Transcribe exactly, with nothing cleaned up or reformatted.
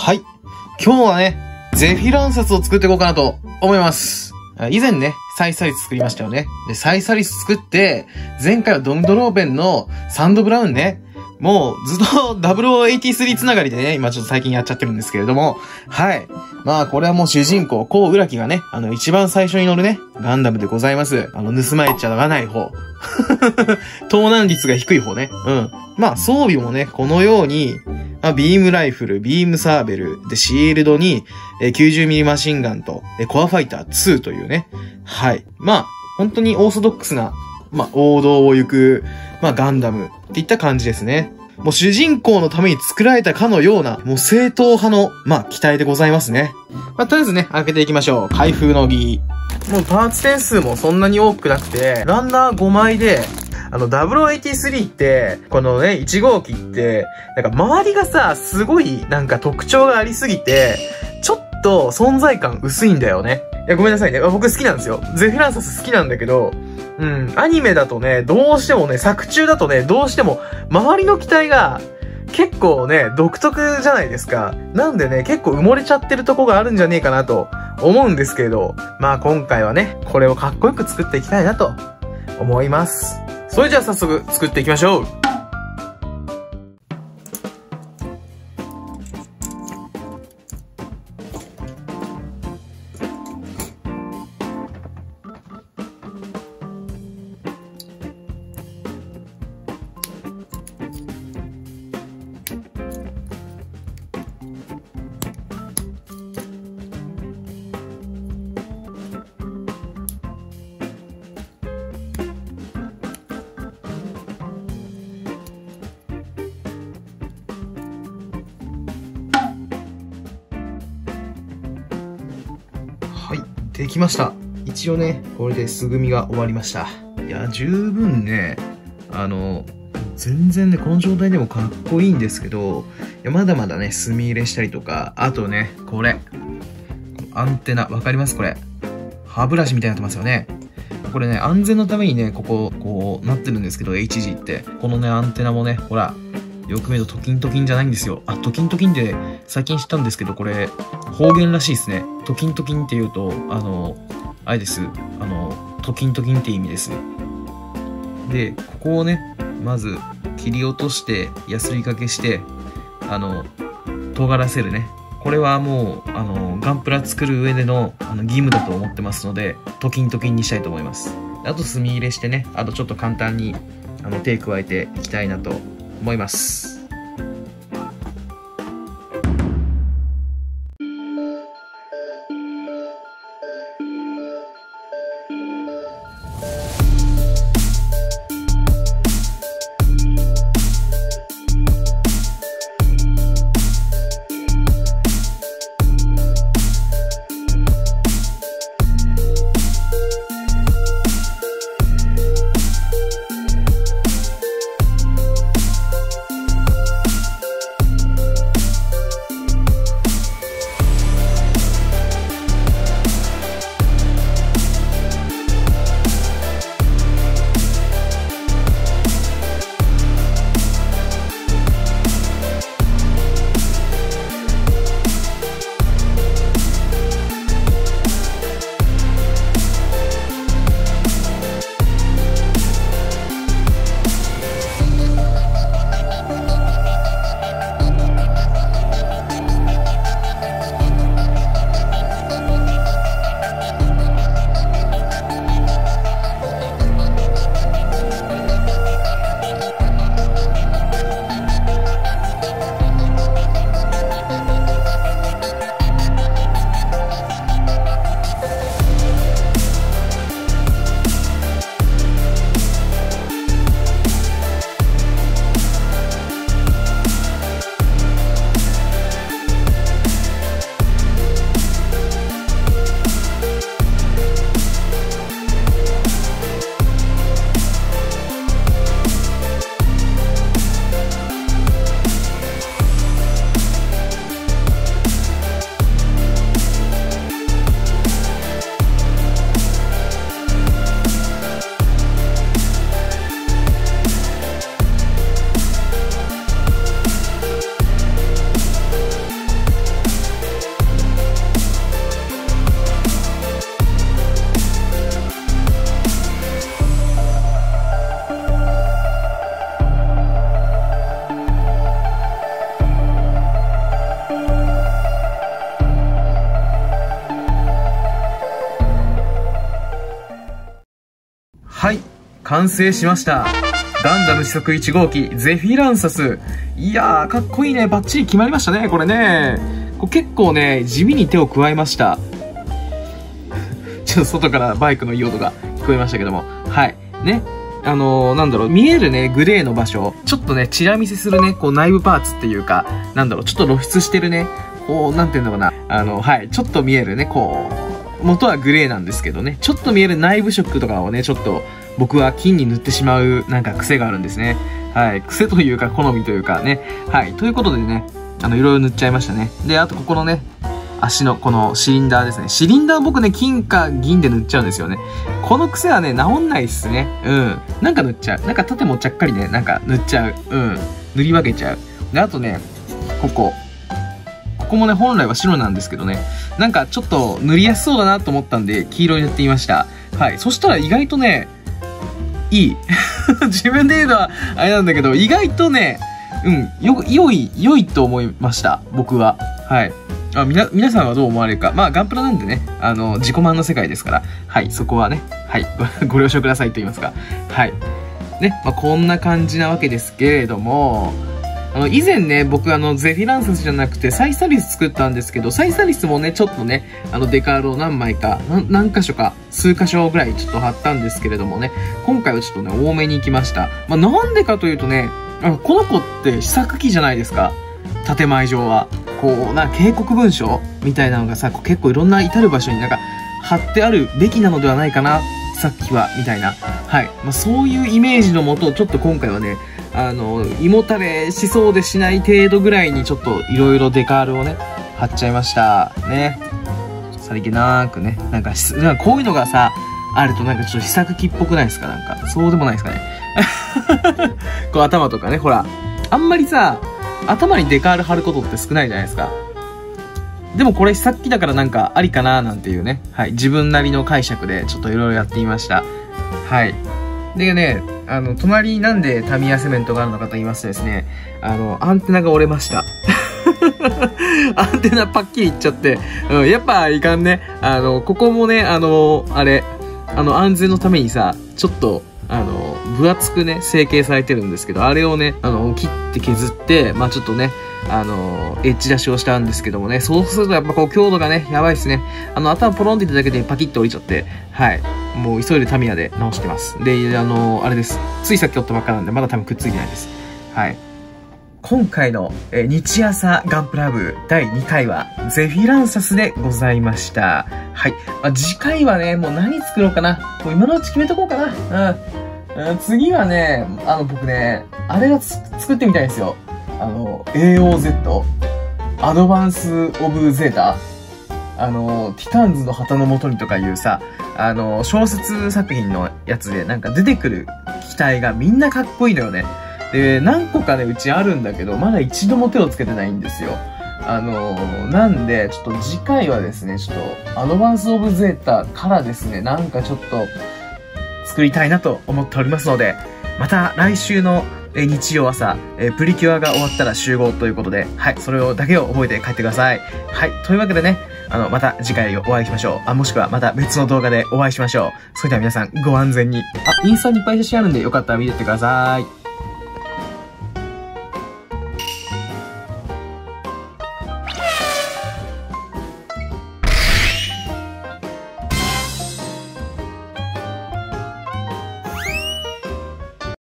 はい。今日はね、ゼフィランサスを作っていこうかなと思います。以前ね、サイサリス作りましたよね。で、サイサリス作って、前回はドンドローベンのサンドブラウンね。もうずっとダブルオーエイティースリーつながりでね、今ちょっと最近やっちゃってるんですけれども、はい。まあこれはもう主人公、コウ・ウラキがね、あの一番最初に乗るね、ガンダムでございます。あの盗まれちゃわない方。盗難率が低い方ね。うん。まあ装備もね、このように、まあ、ビームライフル、ビームサーベル、で、シールドに、えー、きゅうじゅうミリ マシンガンと、えー、コアファイターツーというね。はい。まあ、本当にオーソドックスな、まあ、王道を行く、まあ、ガンダムっていった感じですね。もう主人公のために作られたかのような、もう正統派の、まあ、機体でございますね。まあ、とりあえずね、開けていきましょう。開封の儀。もうパーツ点数もそんなに多くなくて、ランナーごまいで、あの、ダブルオーエイティースリーって、このね、いち号機って、なんか周りがさ、すごい、なんか特徴がありすぎて、ちょっと存在感薄いんだよね。いや、ごめんなさいね。僕好きなんですよ。ゼフィランサス好きなんだけど、うん、アニメだとね、どうしてもね、作中だとね、どうしても、周りの機体が、結構ね、独特じゃないですか。なんでね、結構埋もれちゃってるとこがあるんじゃねえかなと思うんですけれど、まあ今回はね、これをかっこよく作っていきたいなと思います。それじゃあ早速作っていきましょう。はい、できました。一応ね、これで素組みが終わりました。いや、十分ね、あの、全然ね、この状態でもかっこいいんですけど、いやまだまだね、墨入れしたりとか、あとね、これ。アンテナ、わかりますこれ。歯ブラシみたいになってますよね。これね、安全のためにね、ここ、こう、なってるんですけど、エイチジー って。このね、アンテナもね、ほら、よく見るとトキントキンじゃないんですよ。あ、トキントキンって最近知ったんですけど、これ方言らしいですね。トキントキンって言うと、あの、あれです。あの、トキントキンって意味です。で、ここをね、まず切り落として、ヤスリかけして、あの、尖らせるね。これはもう、あの、ガンプラ作る上での、あの、義務だと思ってますので、トキントキンにしたいと思います。あと墨入れしてね、あとちょっと簡単に、あの、手加えていきたいなと思います。 完成しました。ガンダム試作いち号機、ゼフィランサス。いやー、かっこいいね。バッチリ決まりましたね、これね。これ結構ね、地味に手を加えました。ちょっと外からバイクのいい音が聞こえましたけども。はい。ね。あのー、なんだろう、見えるね、グレーの場所。ちょっとね、チラ見せするね、こう内部パーツっていうか、なんだろう、ちょっと露出してるね、こう、なんていうのかな。あの、はい、ちょっと見えるね、こう、元はグレーなんですけどね、ちょっと見える内部色とかをね、ちょっと、僕は金に塗ってしまう、なんか癖があるんですね。はい。癖というか、好みというかね。はい。ということでね、あの、いろいろ塗っちゃいましたね。で、あとここのね、足のこのシリンダーですね。シリンダー僕ね、金か銀で塗っちゃうんですよね。この癖はね、治んないっすね。うん。なんか塗っちゃう。なんか縦もちゃっかりね、なんか塗っちゃう。うん。塗り分けちゃう。で、あとね、ここ。ここもね、本来は白なんですけどね。なんかちょっと塗りやすそうだなと思ったんで、黄色に塗ってみました。はい。そしたら意外とね、いい。自分で言うのはあれなんだけど、意外とね、うん、よ、良い、良いと思いました。僕は。はい。あ、みな、皆さんはどう思われるか。まあ、ガンプラなんでね、あの、自己満の世界ですから。はい、そこはね、はい、ご了承くださいと言いますか。はい。ね、まあ、こんな感じなわけですけれども、あの、以前ね、僕あの、ゼフィランサスじゃなくて、サイサリス作ったんですけど、サイサリスもね、ちょっとね、あの、デカールを何枚か、何箇所か、数箇所ぐらいちょっと貼ったんですけれどもね、今回はちょっとね、多めに行きました。まあ、なんでかというとね、あの、この子って試作機じゃないですか。建前上は。こう、な、警告文書みたいなのがさ、こう結構いろんな至る場所になんか、貼ってあるべきなのではないかな、さっきは、みたいな。はい。まあ、そういうイメージのもと、ちょっと今回はね、あの、胃もたれしそうでしない程度ぐらいにちょっといろいろデカールをね、貼っちゃいました。ね。さりげなーくね。なんか、なんかこういうのがさ、あるとなんかちょっと試作機っぽくないですか？なんか、そうでもないですかね。こう頭とかね、ほら。あんまりさ、頭にデカール貼ることって少ないじゃないですか。でもこれ試作機だからなんかありかなーなんていうね。はい。自分なりの解釈でちょっといろいろやってみました。はい。でね、あの、隣になんでタミヤセメントがあるのかと言いますとですね、あの、アンテナが折れました。アンテナパッキリいっちゃって、うん、やっぱいかんね。あの、ここもね、あの、あれ、あの、安全のためにさ、ちょっと、あの、分厚くね、成形されてるんですけど、あれをね、あの、切って削って、まあちょっとね、あの、エッジ出しをしたんですけどもね、そうするとやっぱこう強度がね、やばいですね。あの、頭ポロンって言っただけでパキッと折りちゃって、はい。もう急いでタミヤで直してます。で、あの、あれです。ついさっき折ったばっかなんで、まだ多分くっついてないです。はい。今回の、えー、日朝ガンプラ部だいにかいはゼフィランサスでございました。はい。まあ、次回はね、もう何作ろうかな。もう今のうち決めとこうかな。うん。うん、次はね、あの僕ね、あれが作ってみたいんですよ。あの、エーオーゼット。アドバンス・オブ・ゼータ。あの、ティターンズの旗のもとにとかいうさ、あの、小説作品のやつでなんか出てくる機体がみんなかっこいいのよね。で、何個かね、うちあるんだけど、まだ一度も手をつけてないんですよ。あのー、なんで、ちょっと次回はですね、ちょっと、アドバンスオブゼータからですね、なんかちょっと、作りたいなと思っておりますので、また来週のえ日曜朝、えプリキュアが終わったら集合ということで、はい、それをだけを覚えて帰ってください。はい、というわけでね、あの、また次回お会いしましょう。あ、もしくはまた別の動画でお会いしましょう。それでは皆さん、ご安全に。あ、インスタにいっぱい写真あるんで、よかったら見てってください。